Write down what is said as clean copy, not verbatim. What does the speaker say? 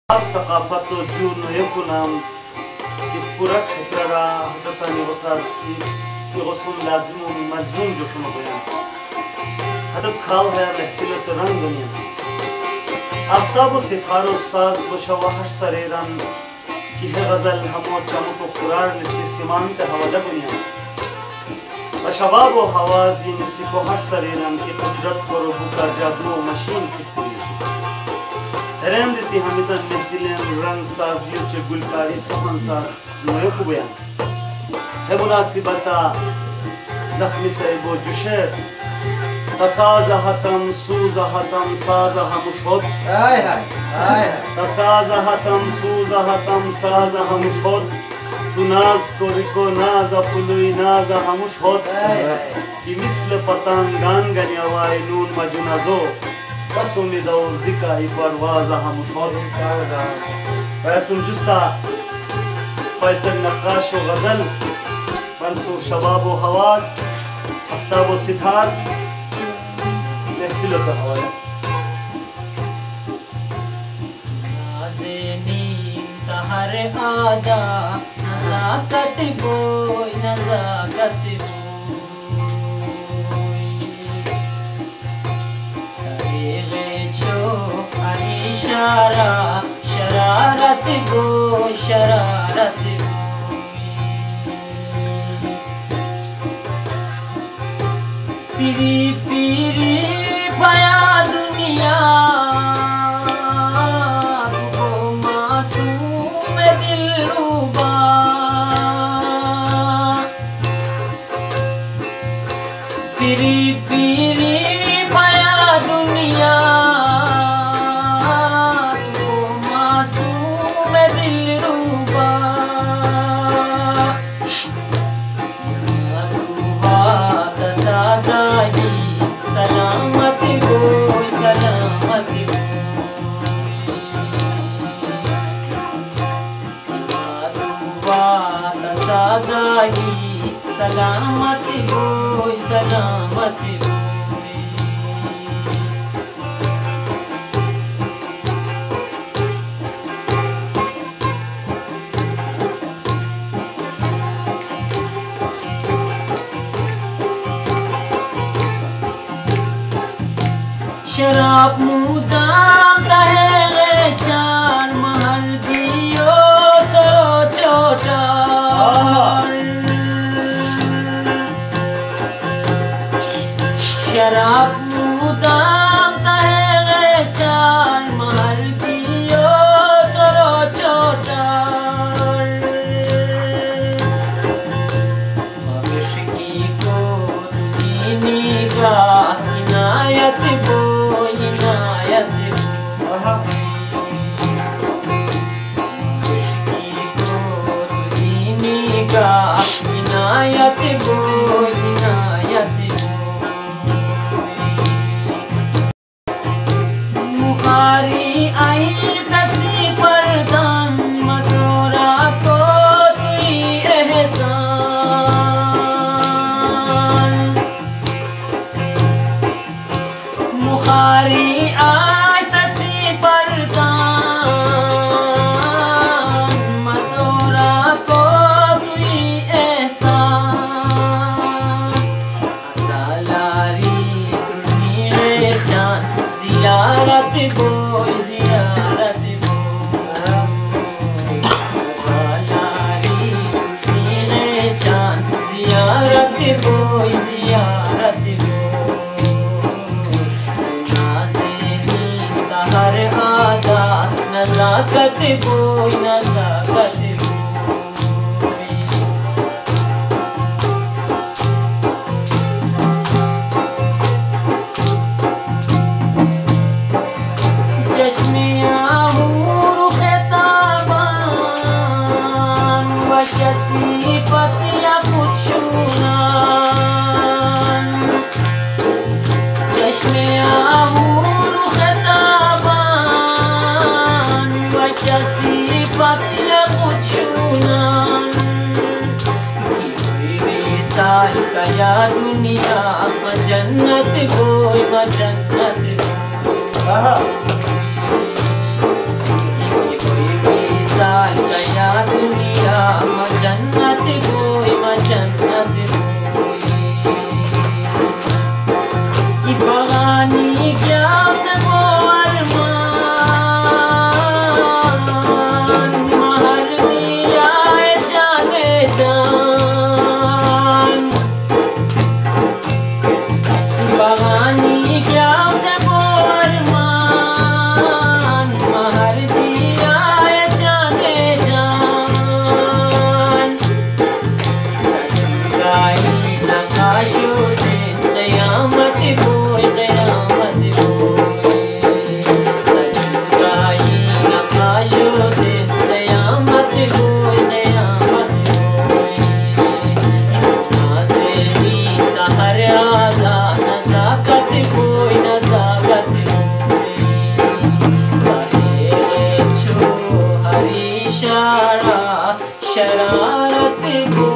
सकाफत जून यकुनाम कि पूरा क्षेत्रा हदतानी वसाद कि गसुम लाजिम मजूम जो शुरू बयान हदत खाल है महफिल तो रंग दुनिया आफ्ताब व सितारो साज बशवाहर सरेरन कि है गजल हमो चमको खुरार लिसी सीमांत हवाला दुनिया बशवाब व हवाजी निसी को हर सरेरन की कुदरत को रुका जादू मशीन फिट हैरान देती हमें तो महफिलें रंग साजियों चे गुलकारी सहन सा नोए को बयान है मुनासिबता ज़ख्मी से वो जुशर तसाज़हतम सूज़हतम साज़ह मुशहद तसाज़हतम सूज़हतम साज़ह मुशहद तू नाज को रिको नाज अपुलुई नाज मुशहद कि मिस्ल पतंगान गनियावाई नून मजुनाज़ो बस उम्मीद और दिखा ही परवाज़ हम उठौत पैसुन जुस्ता फैसल नक्काश व गज़ल मंसूर शबाब व हवास आफ्ताब व सितार महफिल का हवाला नाज़नीन तहर आजा नज़ाकत बोई नज़ाकत शरा शरारत गोई शरारत फिरी फिरी भया दुनिया वो मासूम दिलरुबा फिरी फिरी भया दुनिया सलामती बोई सलामती शराब मुदाम तहे चार महर दियो सरो चोटा शराब मुदाम तहे चार महर दियो सरो चोटा मगशकी को दीनी का इनायत वो इनायत मगशकी को दीनी का इनायत वो इनायत मुखारी आई तसी परदान मसोरा को तुई एहसान मुखारी आई तसी परदान मसोरा को तुई एहसान अज़ालारी तुझी जान ज़ियारत बोई ज़ियारत बोई सालारी तुझे चांद ज़ियारत बोई ज़ियारत बोई नाज़नीन तहर आजा नज़ाकत बोई नज़ाकत कया दुनिया जन्नत कोई जन्नत इशारा शरारत